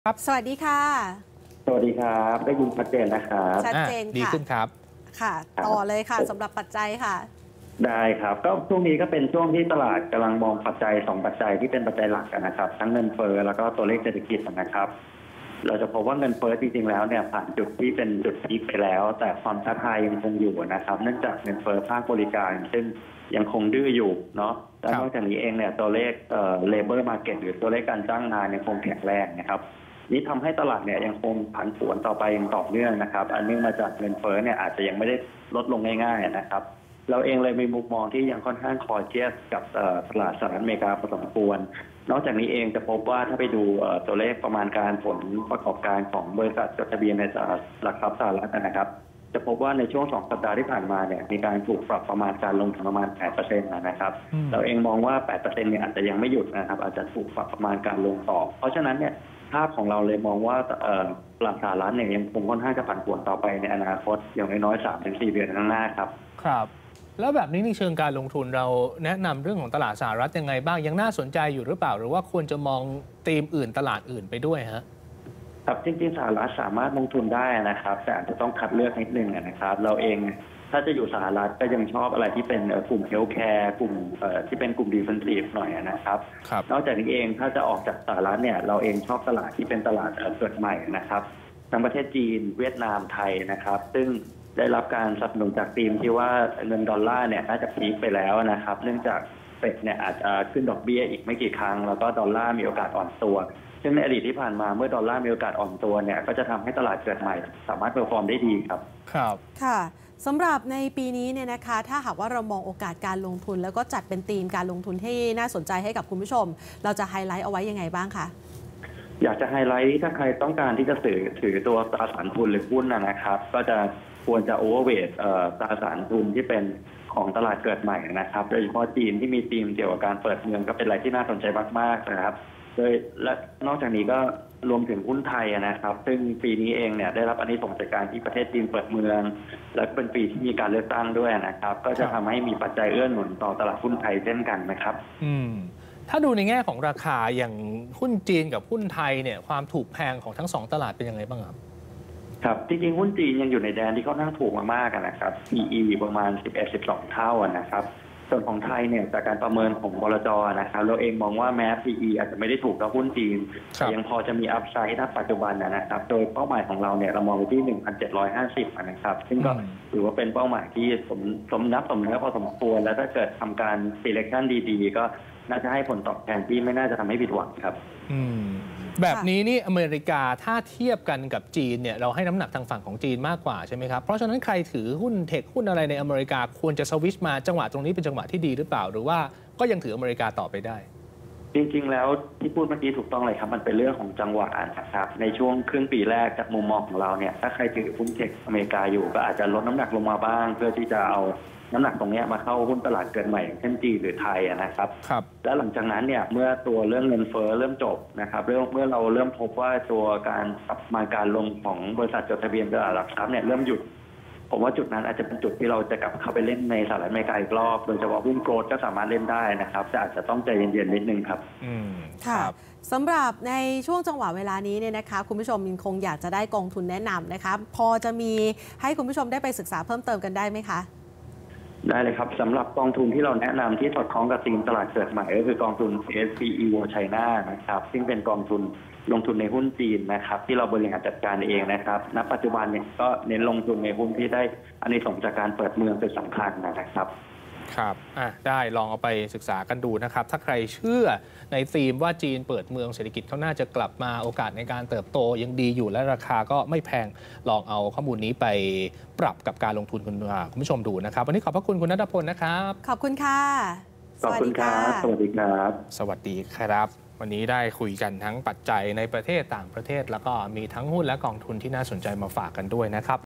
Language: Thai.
ครับสวัสดีค่ะสวัสดีครับได้ยินชัดเจนนะครับชัดเจนดีค่ะขึ้นครับค่ะต่อเลยค่ะสำหรับปัจจัยค่ะได้ครับก็ช่วงนี้ก็เป็นช่วงที่ตลาดกำลังมองปัจจัย2ปัจจัยที่เป็นปัจจัยหลักกันนะครับทั้งเงินเฟ้อแล้วก็ตัวเลขเศรษฐกิจนะครับเราจะพบว่าเงินเฟ้อจริงๆแล้วเนี่ยผ่านจุดที่เป็นจุดพีคไปแล้วแต่ความท้าทายยังคงอยู่นะครับเนื่องจากเงินเฟ้อภาคบริการซึ่งยังคงดื้ออยู่เนาะและนอกจากนี้เองเนี่ยตัวเลขlabor market หรือตัวเลขการจ้างงานยังคงแข็งแรงนะครับนี้ทำให้ตลาดเนี่ยยังคงผันผวนต่อไปอย่างต่อเนื่องนะครับอันนี้มาจากเงินเฟ้อเนี่ยอาจจะยังไม่ได้ลดลงง่ายๆนะครับเราเองเลยมีมุมมองที่ยังค่อนข้างคอยเทียบกับตลาดสหรัฐอเมริกาพอสมควรนอกจากนี้เองจะพบว่าถ้าไปดูตัวเลขประมาณการผลประกอบการของบริษัทจดทะเบียนในหลักทรัพย์สหรัฐนะครับจะพบว่าในช่วง2 สัปดาห์ที่ผ่านมาเนี่ยมีการถูกปรับประมาณการลงทุนประมาณ 8% นะครับเราเองมองว่า 8% เนี่ยอาจจะยังไม่หยุดนะครับอาจจะถูกปรับประมาณการลงต่อเพราะฉะนั้นเนี่ยภาพของเราเลยมองว่าตลาดสหรัฐเนี่ยยังคงค่อนข้างจะผันผวนต่อไปในอนาคตอย่างน้อยๆ 3-4 เดือนข้างหน้าครับครับแล้วแบบนี้ในเชิงการลงทุนเราแนะนำเรื่องของตลาดสหรัฐยังไงบ้างยังน่าสนใจอยู่หรือเปล่าหรือว่าควรจะมองธีมอื่นตลาดอื่นไปด้วยฮะครับจริงๆสหรัฐสามารถลงทุนได้นะครับแต่อาจจะต้องคัดเลือกนิดนึงนะครับเราเองถ้าจะอยู่สหรัฐก็ยังชอบอะไรที่เป็นกลุ่มเฮลท์แคร์กลุ่มที่เป็นกลุ่มดีเฟนซีฟหน่อยนะครับนอกจากนี้เองถ้าจะออกจากสหรัฐเนี่ยเราเองชอบตลาดที่เป็นตลาดเกิดใหม่นะครับทั้งประเทศจีนเวียดนามไทยนะครับซึ่งได้รับการสนับสนุนจากทีมที่ว่าเงินดอลลาร์เนี่ยน่าจะพีคไปแล้วนะครับเนื่องจากเฟดเนี่ยอาจจะขึ้นดอกเบี้ยอีกไม่กี่ครั้งแล้วก็ดอลลาร์มีโอกาสอ่อนตัวซึ่งในอดีตที่ผ่านมาเมื่อดอลลาร์มีโอกาสอ่อนตัวเนี่ยก็จะทำให้ตลาดเกิดใหม่สามารถเพอร์ฟอร์มได้ดีครับครับค่ะสำหรับในปีนี้เนี่ยนะคะถ้าหากว่าเรามองโอกาสการลงทุนแล้วก็จัดเป็นธีมการลงทุนที่น่าสนใจให้กับคุณผู้ชมเราจะไฮไลท์เอาไว้ยังไงบ้างคะอยากจะไฮไลท์ถ้าใครต้องการที่จะถือตัวตราสารทุนหรือหุ้นนะครับก็จะควรจะโอเวอร์เวทตราสารทุนที่เป็นของตลาดเกิดใหม่นะครับโดยเฉพาะจีนที่มีธีมเกี่ยวกับการเปิดเมืองก็เป็นอะไรที่น่าสนใจมากๆนะครับโดยและนอกจากนี้ก็รวมถึงหุ้นไทยนะครับซึ่งปีนี้เองเนี่ยได้รับอานิสงส์จากการที่ประเทศจีนเปิดเมืองและเป็นปีที่มีการเลือกตั้งด้วยนะครับก็จะทำให้มีปัจจัยเอื้อหนุนต่อตลาดหุ้นไทยเช่นกันนะครับถ้าดูในแง่ของราคาอย่างหุ้นจีนกับหุ้นไทยเนี่ยความถูกแพงของทั้ง2ตลาดเป็นยังไงบ้างครับครับจริงๆหุ้นจีนยังอยู่ในแดนที่ค่อนข้างถูกมากๆนะครับ PE ประมาณ 11-12 เท่านะครับส่วนของไทยเนี่ยจากการประเมินของบลจ.นะครับเราเองมองว่าแม้ PE อาจจะไม่ได้ถูกกับหุ้นจีนแต่ยังพอจะมีอัพไซด์ณปัจจุบันนะครับโดยเป้าหมายของเราเนี่ยเรามองไปที่ 1,750 นะครับซึ่งก็ถือว่าเป็นเป้าหมายที่สมเนื้อพอสมควรแล้วถ้าเกิดทำการ selection ดีๆก็น่าจะให้ผลตอบแทนที่ไม่น่าจะทำให้ผิดหวังครับแบบนี้นี่อเมริกาถ้าเทียบกันกับจีนเนี่ยเราให้น้ำหนักทางฝั่งของจีนมากกว่าใช่ไหมครับเพราะฉะนั้นใครถือหุ้นเทคหุ้นอะไรในอเมริกาควรจะสวิชมาจังหวะตรงนี้เป็นจังหวะที่ดีหรือเปล่าหรือว่าก็ยังถืออเมริกาต่อไปได้จริงๆแล้วที่พูดเมื่อกี้ถูกต้องเลยครับมันเป็นเรื่องของจังหวะนะครับในช่วงครึ่งปีแรกจากมุมมองของเราเนี่ยถ้าใครถือหุ้นเทคอเมริกาอยู่ก็อาจจะลดน้ำหนักลงมาบ้างเพื่อที่จะเอาน้ำหนักตรงนี้มาเข้าหุ้นตลาดเกิดใหม่เช่นจีนหรือไทยนะครับและหลังจากนั้นเนี่ยเมื่อตัวเรื่องเงินเฟ้อเริ่มจบนะครับเมื่อเราเริ่มพบว่าตัวการปรับมาการลงของบริษัทจดทะเบียนตลาดหลักทรัพย์เนี่ยเริ่มหยุดผมว่าจุดนั้นอาจจะเป็นจุดที่เราจะกลับเข้าไปเล่นในสหรัฐอเมริกาอีกรอบโดยเฉพาะหุ้นโกลด์ก็สามารถเล่นได้นะครับแต่อาจจะต้องใจเย็นๆนิดนึงครับค่ะสำหรับในช่วงจังหวะเวลานี้เนี่ยนะคะคุณผู้ชมคงอยากจะได้กองทุนแนะนำนะคะพอจะมีให้คุณผู้ชมได้ไปศึกษาเพิ่มเติมกันได้ไหมคะได้เลยครับสำหรับกองทุนที่เราแนะนำที่สอดคล้องกับธีมตลาดเกิดใหม่ก็คือกองทุน SPE World China นะครับซึ่งเป็นกองทุนลงทุนในหุ้นจีนนะครับที่เราบริหารจัดการเองนะครับณปัจจุบันเนี่ยก็เน้นลงทุนในหุ้นที่ได้อานิสงส์จากการเปิดเมืองเป็นสำคัญนะครับครับได้ลองเอาไปศึกษากันดูนะครับถ้าใครเชื่อในธีมว่าจีนเปิดเมืองเศรษฐกิจเขาน่าจะกลับมาโอกาสในการเติบโตยังดีอยู่และราคาก็ไม่แพงลองเอาข้อมูลนี้ไปปรับกับการลงทุนคุณผู้ชมดูนะครับวันนี้ขอบพระคุณคุณณัฐพลนะครับขอบคุณค่ะขอบคุณครับสวัสดีครับสวัสดีครับวันนี้ได้คุยกันทั้งปัจจัยในประเทศต่างประเทศแล้วก็มีทั้งหุ้นและกองทุนที่น่าสนใจมาฝากกันด้วยนะครับ